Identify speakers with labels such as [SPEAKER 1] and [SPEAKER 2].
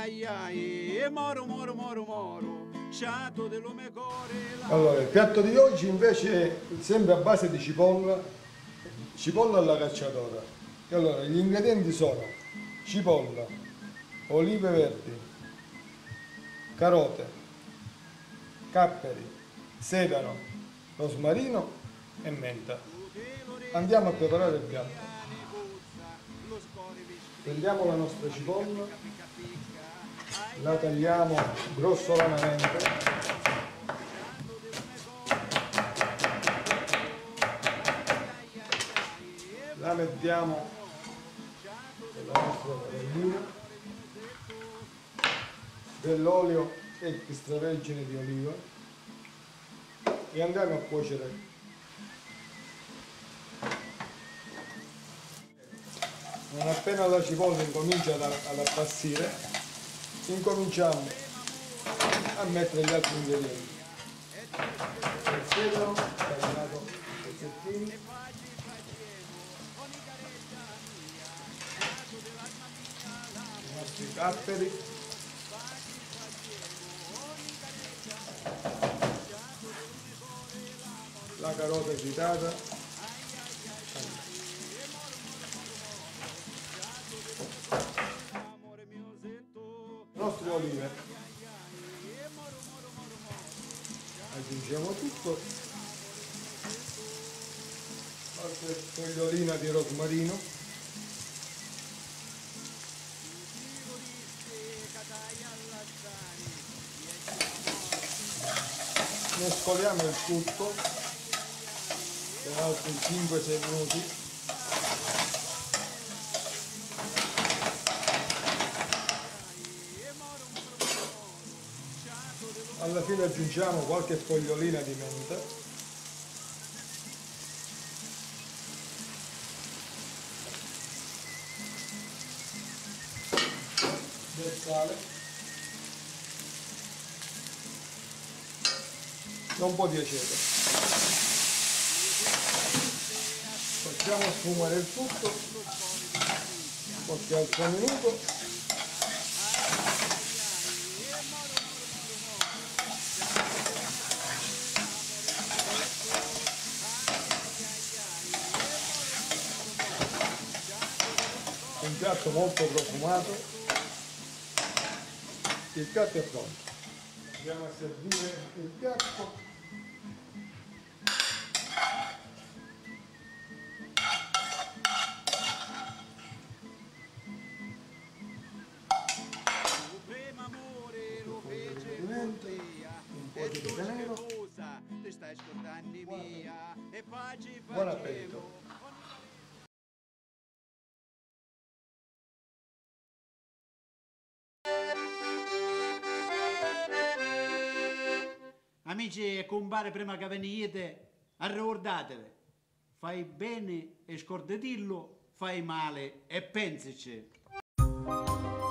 [SPEAKER 1] ai ai, e moro moro moro moro, sciato dello mio cuore.
[SPEAKER 2] Allora, il piatto di oggi invece è sempre a base di cipolla, cipolla alla cacciatora. E allora, gli ingredienti sono cipolla, olive verdi, carote, capperi, sedano, rosmarino e menta. Andiamo a preparare il piatto. Prendiamo la nostra cipolla, la tagliamo grossolanamente. La mettiamo nella nostra padellina, dell'olio extravergine di oliva e andiamo a cuocere. Non appena la cipolla incomincia ad appassire, incominciamo a mettere gli altri ingredienti. Il sedano tagliato a pezzettini, i nostri capperi, la carota tritata, le nostre olive. Aggiungiamo tutto, qualche fogliolina di rosmarino, mescoliamo il tutto per altri 5-6 minuti. Alla fine aggiungiamo qualche fogliolina di menta, del sale e un po' di aceto. Facciamo sfumare il tutto qualche altro minuto. Un piatto molto profumato. Il piatto è pronto. Andiamo a servire il piatto. Un po' di pecorino. Buon appetito.
[SPEAKER 1] Amici e compare, prima che venite, ricordatevi, fai bene e scordatillo, fai male e pensaci.